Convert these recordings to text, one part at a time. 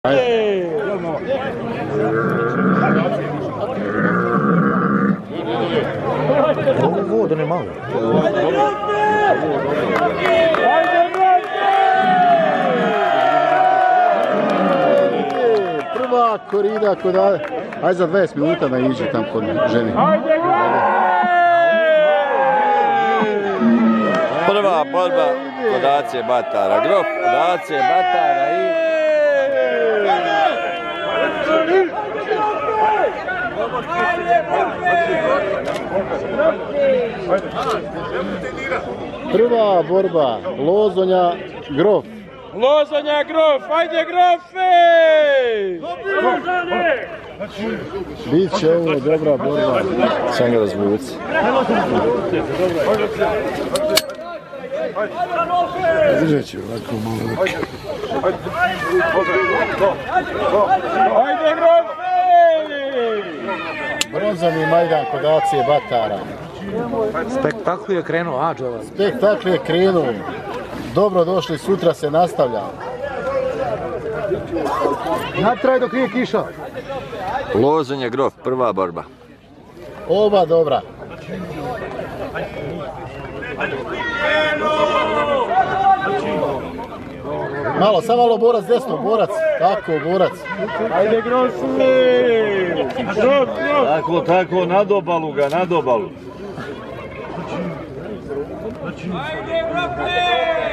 Ovo voda ne malo. Prva Korida kod... Ajde za 20 minuta da iđe tam kod ženi. Prva borba kod AC Batara. Grof kod AC Batara i... Prva borba, Lozonja, Grof. Lozonja, Grof, ajde Grofe! Biće ovo dobra borba. Sam ga razvuci. Držat ću ovako malo. Ajde Grofe! Bronzani Majdan kod AC Batara. Spektakl je krenuo, Ađeva. Spektakl je krenuo. Dobro došli, sutra se nastavlja. Natraj dok nije kiša. Lozonja, Grof, prva borba. Oba dobra. Malo, samo malo borac desno, borac. Tako, borac. Ajde Grofe! Grof, Grof! Tako, na dobalu ga, na dobalu. Ajde Grofe!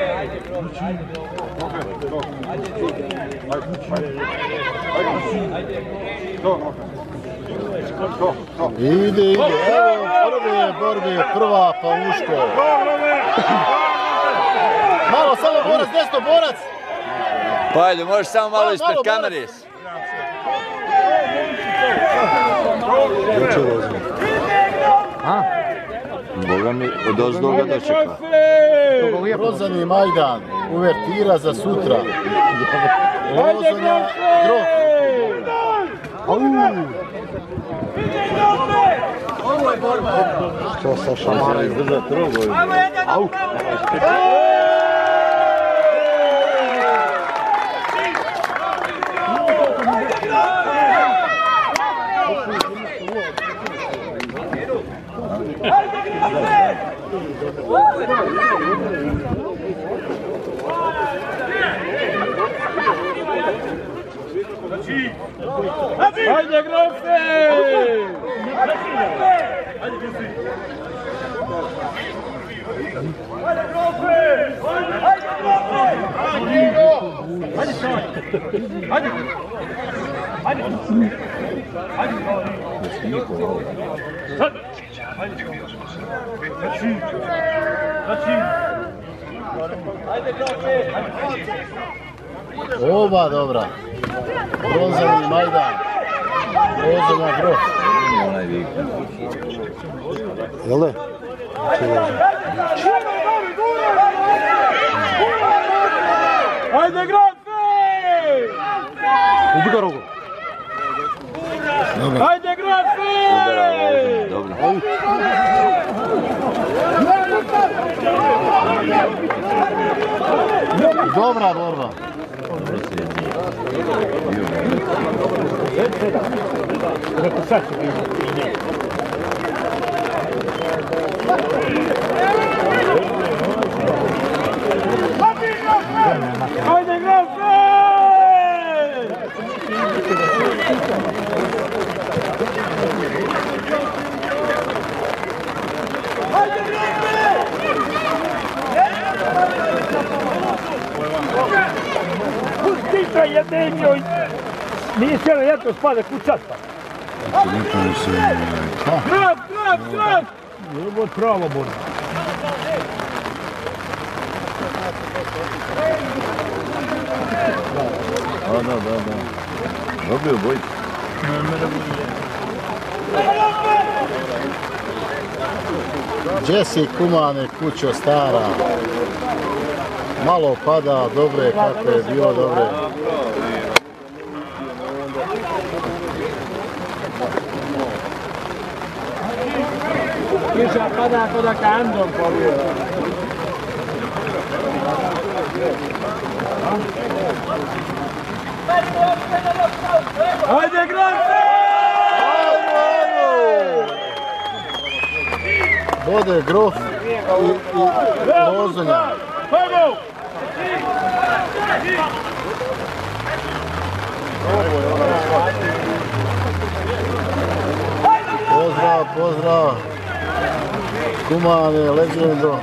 Ide, evo prve borbe, prva Pauško. Malo, samo borac desno, borac. Pa ajde, možeš samo malo ispred kamere. Boga mi od ozdo ga dočeka. Bronzani Majdan, uvertira za sutra. Lozonja, Grof. Što sa šamara izdržat rogo. Au! Ajde Grofe! Oba dobra. Bronzani Majdan. Lozonja, Grof. Jel da? Ajde Grofe! Ubi ga rogo. Ajde Grofe! Dobro. Dobra borba. Ajde Grofe! Pustića jedinio i nije sjelo jedno spade kućata. Graf, graf, graf! Ovo je pravo borba. Da. Dobio boj. Gdje si kumane kućo stara? Malo pada, dobro je kako je bilo, dobro je. Kiša pada kod kandom pobio. Ajde, Grofe! Vode Grof i Lozonja. Pozdrav, pozdrav. Kumane, legendo.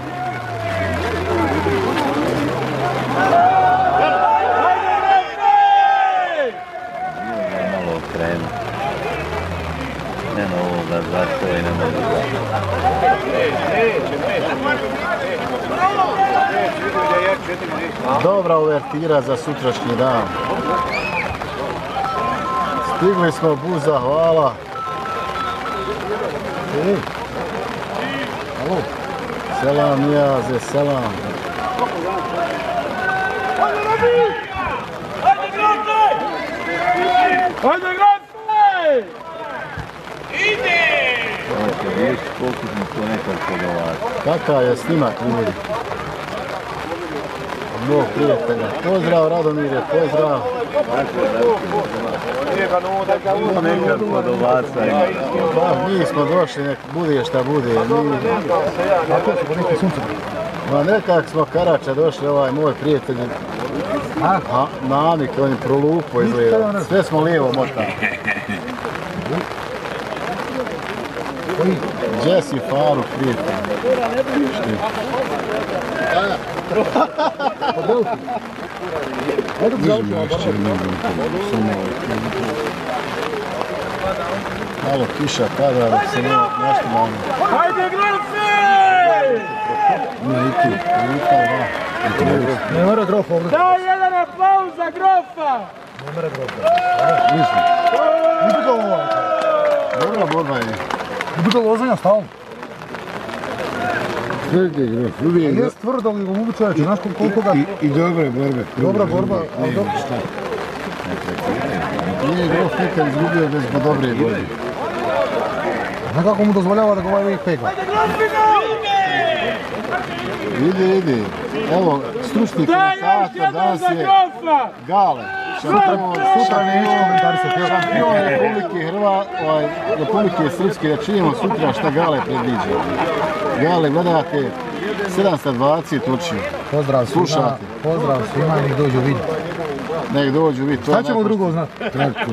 Malo krenu. Nema ovoga zašto i nema Dobra uvertira za sutrašnji dan. Stigli smo, Buza, hvala. Selam, Nijaze, selam. Ajde, Grofe! Vidiš koliko smo to nekad podovati. Kakav je snimak, ljudi? Mog prijatelja. Pozdrav, Radomire, pozdrav. To nekad podovaca ima. Pa, mi smo došli, nek bude šta bude. Ma nekak smo Karača došli, ovaj moj prijatelj. Namik, on je prolupo izgleda. Sve smo lijevo motali. Jesse Faru, prijatelj. Malo kiša pada, da se nešto malo. Ajde, Grofe! Ne, i tu, ne mora Grof ovdje. Daj jedan aplauz za Grofa! Ne mora Grof. Mislim. Nije to ovo. Dobra borba je. Nije to Lozonja stalno. Tvrdi Grof, uvijek. Jes tvrdo, ali mogu čovječe, znaš koliko ga... I dobre borbe. Dobra borba, ali dobro. Nije Grof nikad izgubio bez dobre borbe. Nekako mu dozvoljava da ga ovaj uvijek pegla. Vidi. Evo, stručni komentator danas je Gale. Sutra neću komentarisati. Šampion Republike Srpske, da čujemo sutra šta Gale predviđa. Gale, gledate 720 očiju. Pozdrav svima, pozdrav svima i nek dođu vidjeti. Nek dođu vidjeti. Šta ćemo drugo znati? Tako.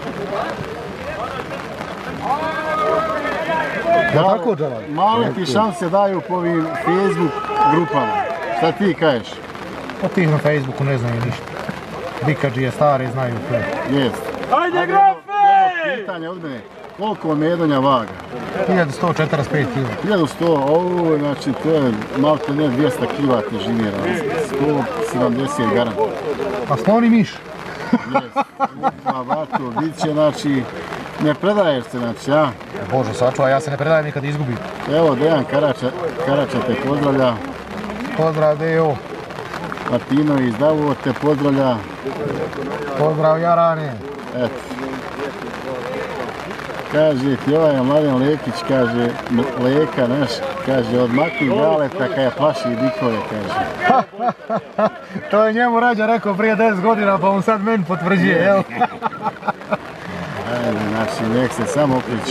Tako, Dželaj? Male ti šanse daju po ovim Facebook grupama. Šta ti kažeš? Pa tih na Facebooku ne znaju ništa. Bikađije stari znaju sve. Jest. Ajde, Grofe! Jedno pitanje od mene. Koliko medonja vaga? 1145 kg. 1100, ovo znači to je malo ne 200 kg težine, 170 garant. A sloni miš? Jest. Pa bato, bit će, znači, ne predaješ se, znači, ja? Bože, sačuva, ja se ne predajem nikad izgubim. Evo, Dejan Karača te pozdravlja. Pozdrav, Dejo. Martinović Davo te pozdravlja. Pozdrav, Jarane. Eto. Kaže ti ovaj Mladen Lekić, kaže, Leka naš, kaže, odmakni Galeta kad je plaši bikove, kaže. To je njemu Rađa rekao prije 10 godina, pa on sad meni potvrđuje, jel? Ajde, znači, nek se samo okriči.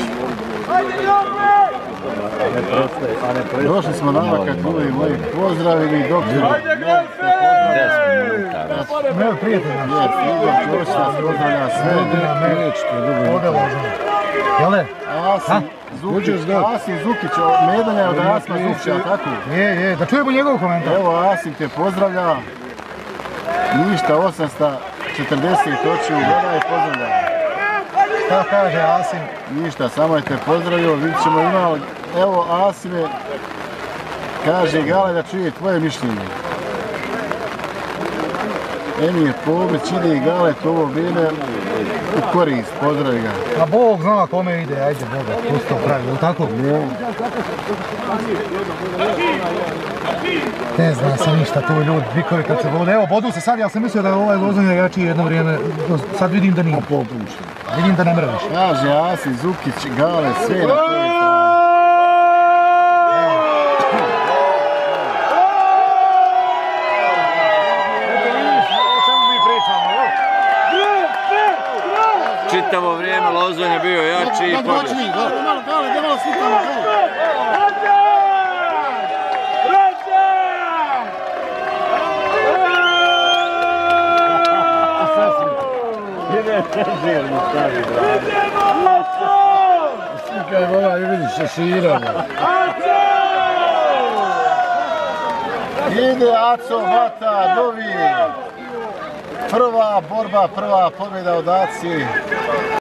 Došli smo na kako moji pozdravili doktor. Ajde, Grofe! Moj prijatelj naš. Igor Ćoć nas pozdravlja sve. Ode Lozonja. Jele? Asim Zukić, medanja je od Asma Zukića, tako? Je, da čujemo njegov komentar. Evo, Asim te pozdravlja. Ništa, 840 očiju, gledaj, pozdravlja. Šta kaže Asim? Ništa, samo je te pozdravio, vidit ćemo imali. Evo, Asime, kaže Gale da čuje tvoje mišljenje. Emije Pobrić ide i Gale to ovo vrijeme u korist, pozdravi ga. A Bog zna kome ide, ajde Boga, pusto pravi, je li tako? Ne zna se ništa tu ljudi, bikovi kad se vode. Evo, bodu se sad, ja sam mislio da je ovaj Lozonja jačiji jedno vrijeme, sad vidim da nije. Vidim da ne mrviš. Kaže Asim Zukić, Gale, sve na tvojoj strani. čitavo vrijeme Lozonja bio jači i pobjedi. Malo svi tamo, Slikaj vola i vidiš se širamo. Ide Aco Bata, dovi. Prva borba, prva pobjeda od Aci.